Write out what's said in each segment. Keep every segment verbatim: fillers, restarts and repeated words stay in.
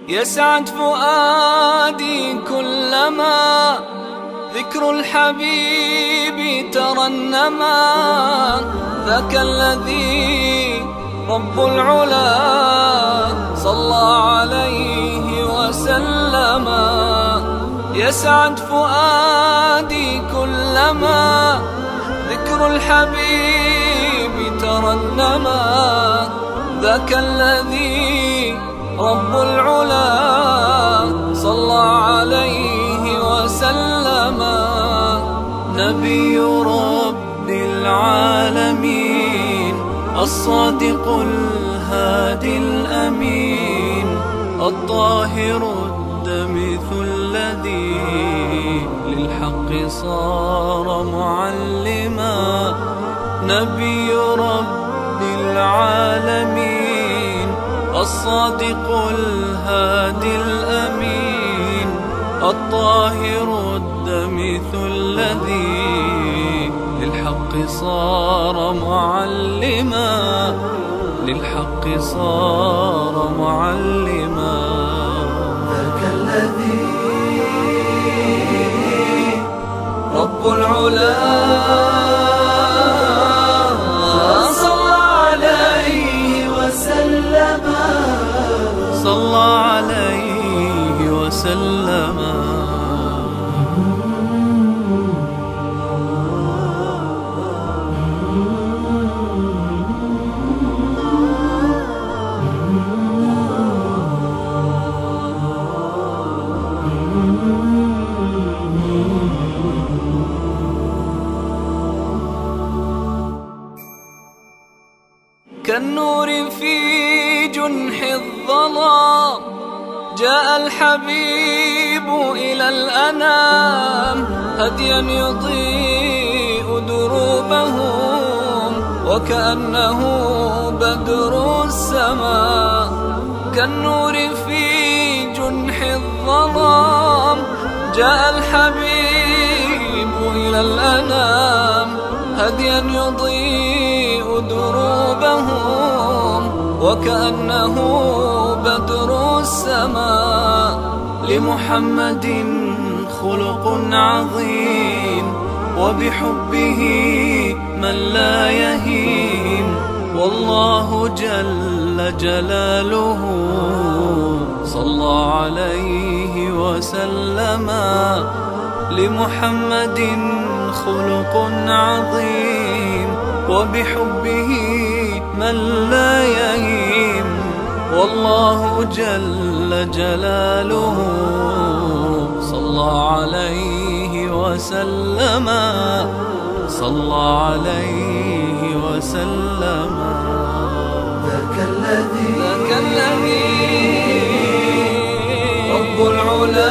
يسعد فؤادي كلما ذكر الحبيب ترنما. ذاك الذي رب العلا صلى عليه وسلم. يسعد فؤادي كلما ذكر الحبيب ترنما. ذاك الذي رب العلا صلى عليه وسلم. نبي رب العالمين الصادق الهادي الأمين الطاهر الدمث الذي للحق صار معلما. نبي رب العالمين الصادق الهادي الأمين الطاهر الدمث الذي للحق صار معلما. للحق صار معلما. ذاك الذي رب العلا صلى عليه وسلم. صلى عليه وسلم. كالنور في جنح الظلام جاء الحبيب إلى الأنام. هديا يضيء دروبهم وكأنه بدر السماء. كالنور في جنح الظلام جاء الحبيب إلى الأنام. هديا يضيء دروبهم وكأنه بدر السماء. لمحمد خلق عظيم وبحبه من لا يهيم. والله جل جلاله صلى عليه وسلم. لمحمد خلق عظيم وبحبه من لا يهيم. والله جل جلاله صلى عليه وسلم. صلى عليه وسلم. ذاك الذي ذاك الذي رب العلا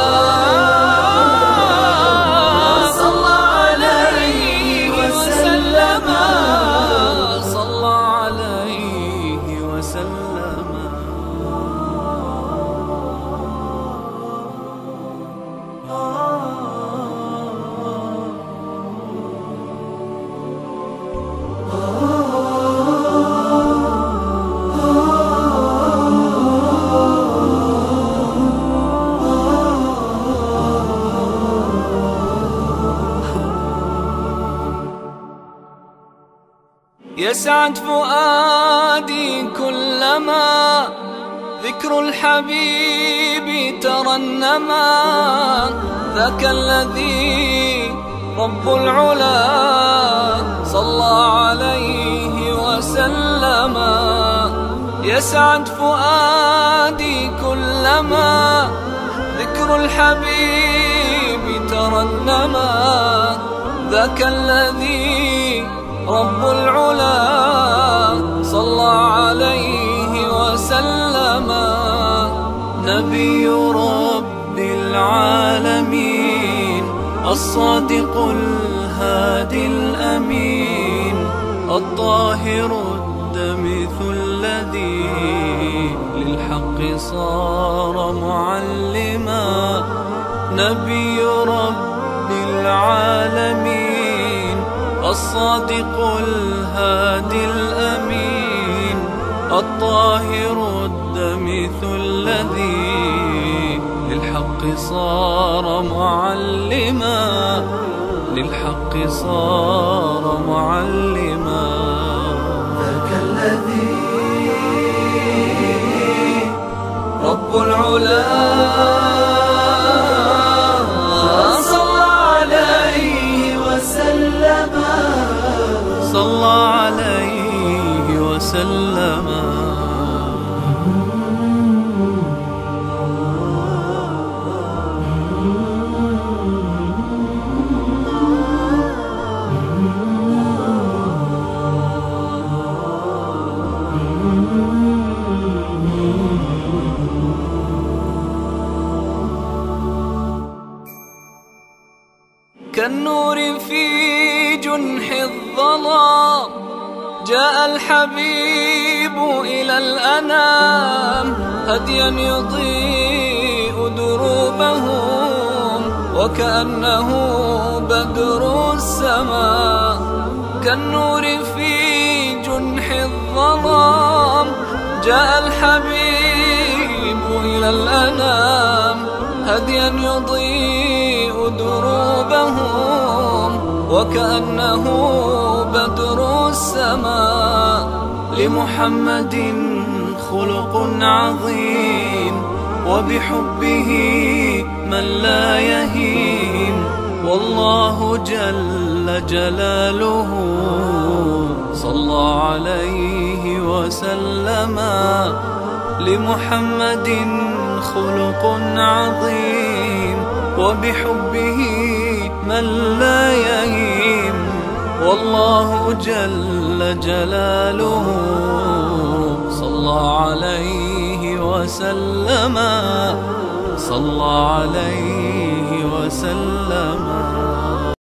يسعد فؤادي كلما ذكر الحبيب ترنما. ذاك الذي رب العلا صلى عليه وسلم. يسعد فؤادي كلما ذكر الحبيب ترنما. ذاك الذي رب العلا صلى عليه وسلم. نبي رب العالمين الصادق الهادي الأمين الطاهر الدمث الذي للحق صار معلما. نبي رب العالمين الصادق الهادي الأمين الطاهر الدمث الذي للحق صار معلما، للحق صار معلما. ذاك الذي رب العلا صلى عليه وسلم، صلى عليه وسلم. كالنور في جنح الظلام جاء الحبيب إلى الأنام، هديا يضيء دروبهم وكأنه بدر السماء. كالنور في جنح الظلام جاء الحبيب إلى الأنام، هديا يضيء دروبهم وكأنه بدر السماء. لمحمد خلق عظيم وبحبه من لا يهيم، والله جل جلاله صلى عليه وسلم. لمحمد خلق عظيم وبحبه من لا يهيم، والله جل جلاله صلى عليه وسلم، صلى عليه وسلم.